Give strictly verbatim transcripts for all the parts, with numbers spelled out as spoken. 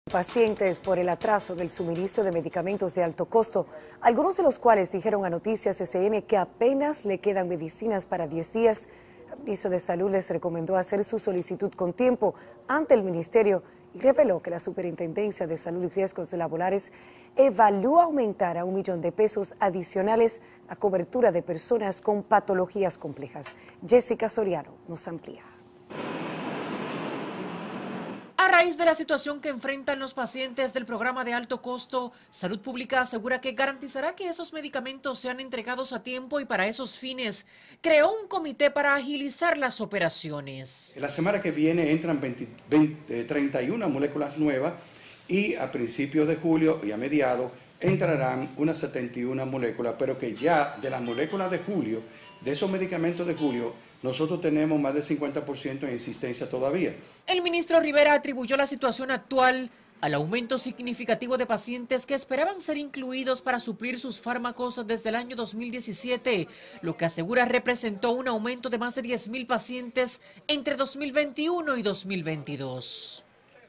Pacientes por el atraso del suministro de medicamentos de alto costo, algunos de los cuales dijeron a Noticias S N que apenas le quedan medicinas para diez días. El ministro de Salud les recomendó hacer su solicitud con tiempo ante el ministerio y reveló que la Superintendencia de Salud y Riesgos Laborales evalúa aumentar a un millón de pesos adicionales la cobertura de personas con patologías complejas. Jessica Soriano nos amplía. A raíz de la situación que enfrentan los pacientes del programa de alto costo, Salud Pública asegura que garantizará que esos medicamentos sean entregados a tiempo y para esos fines creó un comité para agilizar las operaciones. La semana que viene entran veinte, veinte, treinta y una moléculas nuevas y a principios de julio y a mediados entrarán unas setenta y una moléculas, pero que ya de las moléculas de julio, de esos medicamentos de julio, nosotros tenemos más del cincuenta por ciento en existencia todavía. El ministro Rivera atribuyó la situación actual al aumento significativo de pacientes que esperaban ser incluidos para suplir sus fármacos desde el año dos mil diecisiete, lo que asegura representó un aumento de más de diez mil pacientes entre dos mil veintiuno y dos mil veintidós.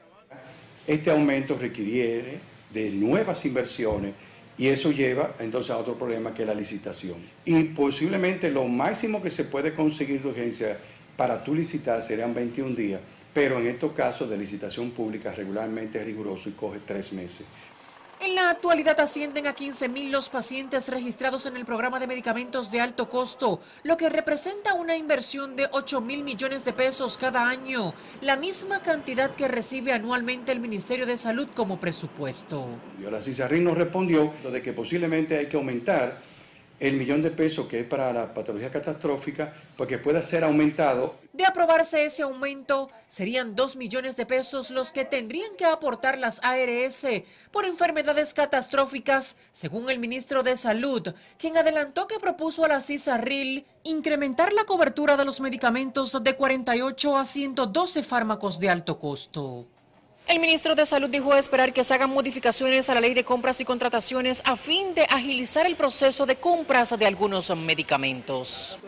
Este aumento requiere de nuevas inversiones y eso lleva entonces a otro problema que es la licitación. Y posiblemente lo máximo que se puede conseguir de urgencia para tú licitar serían veintiún días, pero en estos casos de licitación pública regularmente es riguroso y coge tres meses. En la actualidad ascienden a quince mil los pacientes registrados en el programa de medicamentos de alto costo, lo que representa una inversión de ocho mil millones de pesos cada año, la misma cantidad que recibe anualmente el Ministerio de Salud como presupuesto. La CISARRIN nos respondió de que posiblemente hay que aumentar el millón de pesos que es para la patología catastrófica, porque pueda ser aumentado. De aprobarse ese aumento, serían dos millones de pesos los que tendrían que aportar las A R S por enfermedades catastróficas, según el ministro de Salud, quien adelantó que propuso a la CISARRIL incrementar la cobertura de los medicamentos de cuarenta y ocho a ciento doce fármacos de alto costo. El ministro de Salud dijo esperar que se hagan modificaciones a la ley de compras y contrataciones a fin de agilizar el proceso de compras de algunos medicamentos.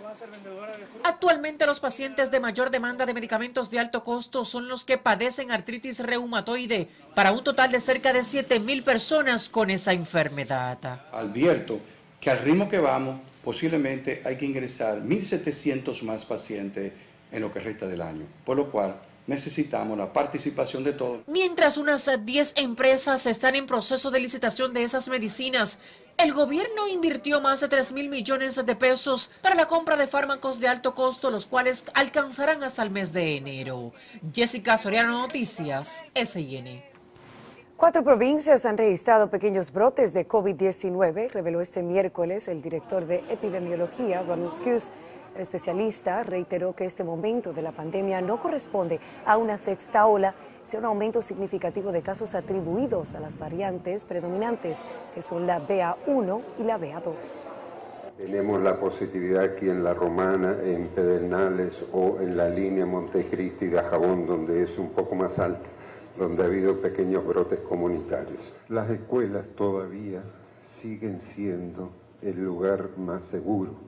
Actualmente los pacientes de mayor demanda de medicamentos de alto costo son los que padecen artritis reumatoide, para un total de cerca de siete mil personas con esa enfermedad. Advierto que al ritmo que vamos, posiblemente hay que ingresar mil setecientos más pacientes en lo que resta del año, por lo cual necesitamos la participación de todos. Mientras unas diez empresas están en proceso de licitación de esas medicinas, el gobierno invirtió más de tres mil millones de pesos para la compra de fármacos de alto costo, los cuales alcanzarán hasta el mes de enero. Jessica Soriano, Noticias S N. Cuatro provincias han registrado pequeños brotes de COVID diecinueve, reveló este miércoles el director de epidemiología, Ronald Skews. El especialista reiteró que este momento de la pandemia no corresponde a una sexta ola, sino un aumento significativo de casos atribuidos a las variantes predominantes, que son la B A uno y la B A dos. Tenemos la positividad aquí en La Romana, en Pedernales o en la línea Montecristi y Dajabón, donde es un poco más alta, donde ha habido pequeños brotes comunitarios. Las escuelas todavía siguen siendo el lugar más seguro.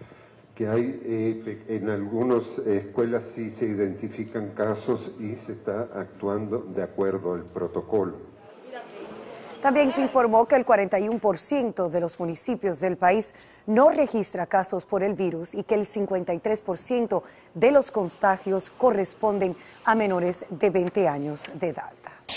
Que hay eh, en algunas escuelas sí se identifican casos y se está actuando de acuerdo al protocolo. También se informó que el cuarenta y uno por ciento de los municipios del país no registra casos por el virus y que el cincuenta y tres por ciento de los contagios corresponden a menores de veinte años de edad.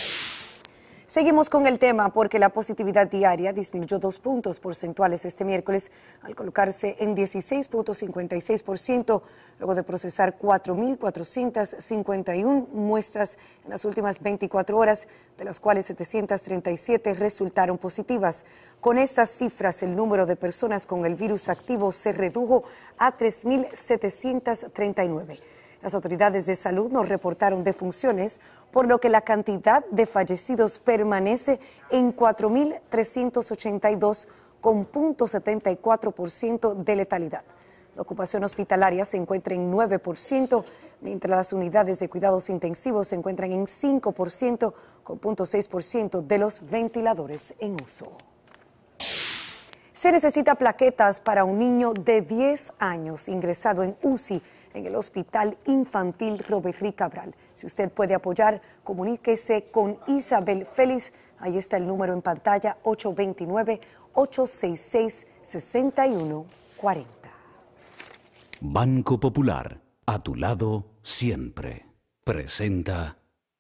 Seguimos con el tema porque la positividad diaria disminuyó dos puntos porcentuales este miércoles al colocarse en dieciséis punto cincuenta y seis por ciento luego de procesar cuatro mil cuatrocientas cincuenta y una muestras en las últimas veinticuatro horas, de las cuales setecientas treinta y siete resultaron positivas. Con estas cifras, el número de personas con el virus activo se redujo a tres mil setecientas treinta y nueve. Las autoridades de salud no reportaron defunciones, por lo que la cantidad de fallecidos permanece en cuatro mil trescientos ochenta y dos, con cero punto setenta y cuatro por ciento de letalidad. La ocupación hospitalaria se encuentra en nueve por ciento, mientras las unidades de cuidados intensivos se encuentran en cinco por ciento, con cero punto seis por ciento de los ventiladores en uso. Se necesita plaquetas para un niño de diez años ingresado en U C I en el Hospital Infantil Robert Rick Cabral. Si usted puede apoyar, comuníquese con Isabel Félix. Ahí está el número en pantalla, ocho dos nueve, ocho seis seis, seis uno cuatro cero. Banco Popular, a tu lado siempre. Presenta.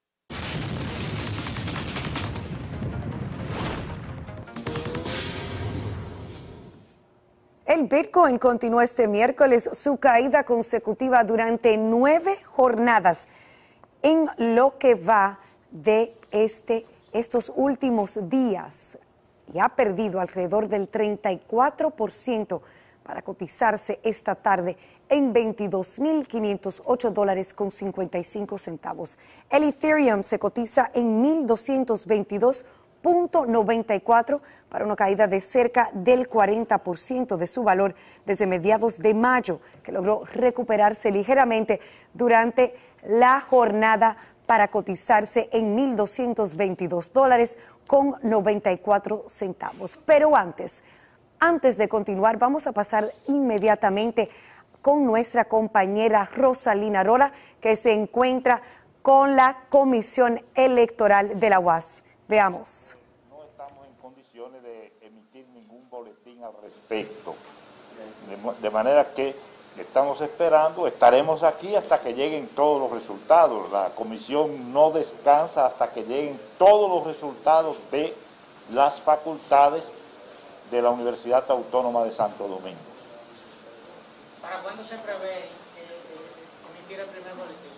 El Bitcoin continuó este miércoles su caída consecutiva durante nueve jornadas en lo que va de este, estos últimos días y ha perdido alrededor del treinta y cuatro por ciento para cotizarse esta tarde en veintidós mil quinientos ocho dólares con cincuenta y cinco centavos. El Ethereum se cotiza en mil doscientos veintidós punto noventa y cuatro para una caída de cerca del cuarenta por ciento de su valor desde mediados de mayo, que logró recuperarse ligeramente durante la jornada para cotizarse en mil doscientos veintidós dólares con noventa y cuatro centavos. Pero antes, antes de continuar, vamos a pasar inmediatamente con nuestra compañera Rosalina Rola, que se encuentra con la Comisión Electoral de la U A S. Veamos. No estamos en condiciones de emitir ningún boletín al respecto, de, de manera que estamos esperando, estaremos aquí hasta que lleguen todos los resultados. La comisión no descansa hasta que lleguen todos los resultados de las facultades de la Universidad Autónoma de Santo Domingo. ¿Para cuándo se prevé eh, emitir el primer boletín?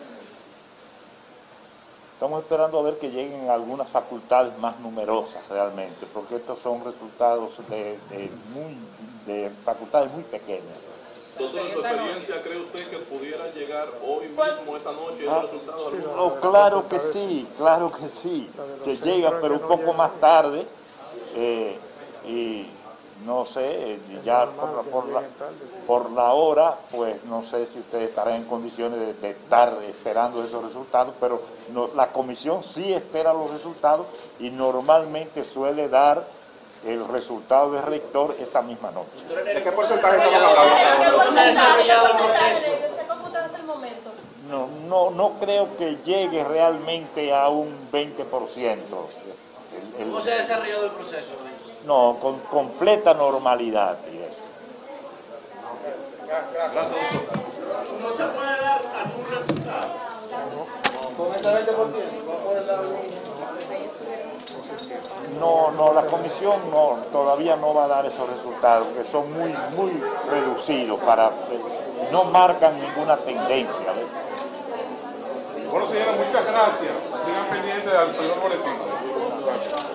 Estamos esperando a ver que lleguen algunas facultades más numerosas realmente, porque estos son resultados de, de, muy, de facultades muy pequeñas. Entonces, ¿en su experiencia cree usted que pudiera llegar hoy mismo, esta noche, ese ah, resultado? Oh, claro que sí, claro que sí, que llega, pero un poco más tarde, eh, y no sé, ya por la, por, la, por la hora, pues no sé si ustedes estarán en condiciones de, de estar esperando esos resultados, pero no, la comisión sí espera los resultados y normalmente suele dar el resultado de rector esta misma noche. ¿De qué porcentaje estamos hablando? ¿Cómo se ha desarrollado el proceso? ¿Se computa hasta el momento? No, no, no creo que llegue realmente a un veinte por ciento. El, el, ¿Cómo se ha desarrollado el proceso? No, con completa normalidad y eso. Gracias, doctor. ¿No se puede dar algún resultado? ¿Con ese veinte por ciento no puede dar algún? No, no, la comisión no, todavía no va a dar esos resultados, porque son muy, muy reducidos, para, no marcan ninguna tendencia. ¿Ves? Bueno, señora, muchas gracias. Sigan pendientes del primer boletín. Gracias.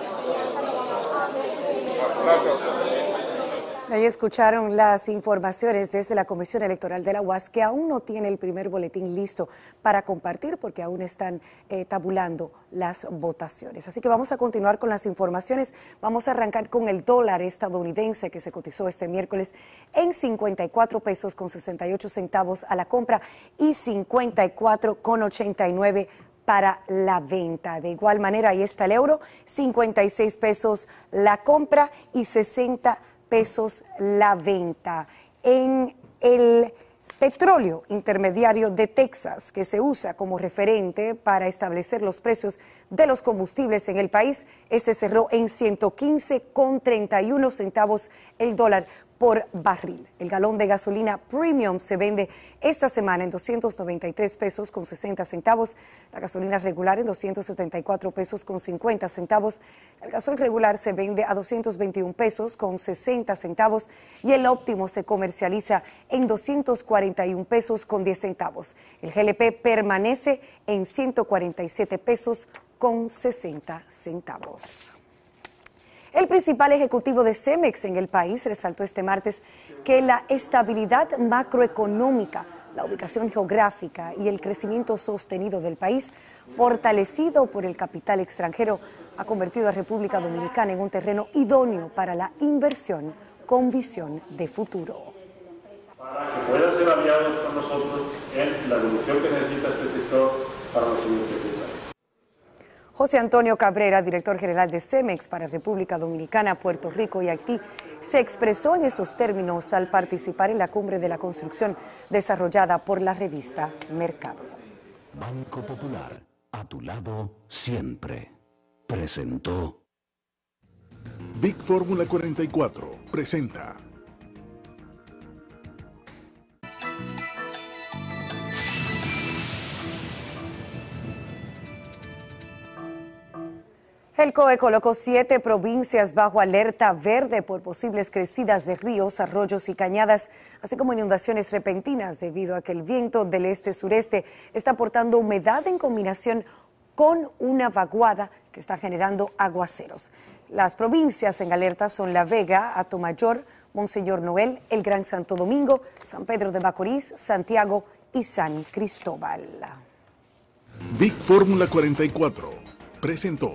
Gracias. Ahí escucharon las informaciones desde la Comisión Electoral de la U A S, que aún no tiene el primer boletín listo para compartir porque aún están eh, tabulando las votaciones. Así que vamos a continuar con las informaciones. Vamos a arrancar con el dólar estadounidense, que se cotizó este miércoles en cincuenta y cuatro pesos con sesenta y ocho centavos a la compra y cincuenta y cuatro con ochenta y nueve para la venta. De igual manera, ahí está el euro, cincuenta y seis pesos la compra y sesenta pesos la venta. En el petróleo intermediario de Texas, que se usa como referente para establecer los precios de los combustibles en el país, este cerró en ciento quince con treinta y uno centavos el dólar por barril. El galón de gasolina premium se vende esta semana en doscientos noventa y tres pesos con sesenta centavos, la gasolina regular en doscientos setenta y cuatro pesos con cincuenta centavos, el gasoil regular se vende a doscientos veintiún pesos con sesenta centavos y el óptimo se comercializa en doscientos cuarenta y un pesos con diez centavos. El G L P permanece en ciento cuarenta y siete pesos con sesenta centavos. El principal ejecutivo de Cemex en el país resaltó este martes que la estabilidad macroeconómica, la ubicación geográfica y el crecimiento sostenido del país, fortalecido por el capital extranjero, ha convertido a República Dominicana en un terreno idóneo para la inversión con visión de futuro. Para que puedan ser aliados con nosotros en la evolución que necesita este sector para los siguientes diez años. José Antonio Cabrera, director general de Cemex para República Dominicana, Puerto Rico y Haití, se expresó en esos términos al participar en la cumbre de la construcción desarrollada por la revista Mercado. Banco Popular, a tu lado siempre. Presentó. Big Fórmula cuarenta y cuatro presenta. El C O E colocó siete provincias bajo alerta verde por posibles crecidas de ríos, arroyos y cañadas, así como inundaciones repentinas debido a que el viento del este-sureste está aportando humedad en combinación con una vaguada que está generando aguaceros. Las provincias en alerta son La Vega, Atomayor, Monseñor Noel, el Gran Santo Domingo, San Pedro de Macorís, Santiago y San Cristóbal. Big Fórmula cuarenta y cuatro presentó.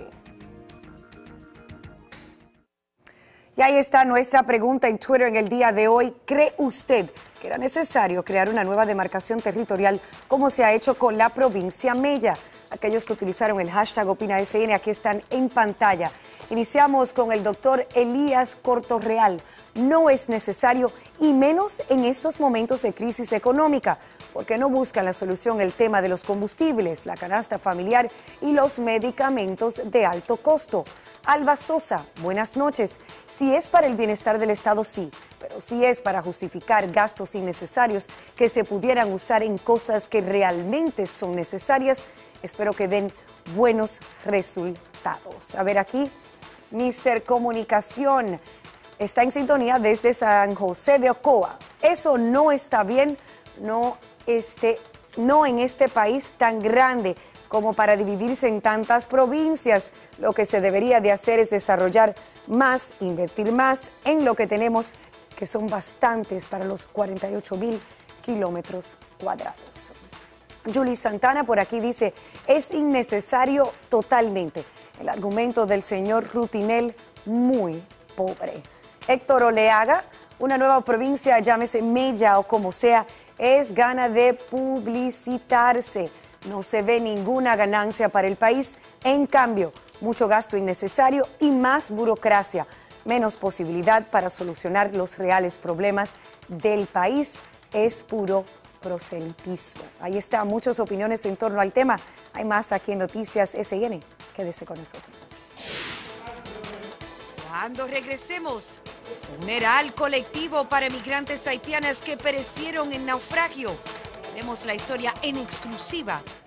Y ahí está nuestra pregunta en Twitter en el día de hoy. ¿Cree usted que era necesario crear una nueva demarcación territorial como se ha hecho con la provincia Mella? Aquellos que utilizaron el hashtag OpinaSN aquí están en pantalla. Iniciamos con el doctor Elías Cortorreal. No es necesario, y menos en estos momentos de crisis económica, porque no buscan la solución el tema de los combustibles, la canasta familiar y los medicamentos de alto costo. Alba Sosa, buenas noches. Si es para el bienestar del Estado, sí, pero si es para justificar gastos innecesarios que se pudieran usar en cosas que realmente son necesarias, espero que den buenos resultados. A ver aquí, mister Comunicación está en sintonía desde San José de Ocoa. Eso no está bien, no, este, no en este país tan grande como para dividirse en tantas provincias. Lo que se debería de hacer es desarrollar más, invertir más en lo que tenemos, que son bastantes para los cuarenta y ocho mil kilómetros cuadrados. Julie Santana por aquí dice, es innecesario totalmente. El argumento del señor Rutinel, muy pobre. Héctor Oleaga, una nueva provincia, llámese Mella o como sea, es gana de publicitarse. No se ve ninguna ganancia para el país. En cambio, mucho gasto innecesario y más burocracia, menos posibilidad para solucionar los reales problemas del país. Es puro proselitismo. Ahí está, muchas opiniones en torno al tema. Hay más aquí en Noticias S N. Quédese con nosotros. Cuando regresemos, funeral colectivo para migrantes haitianas que perecieron en naufragio. Tenemos la historia en exclusiva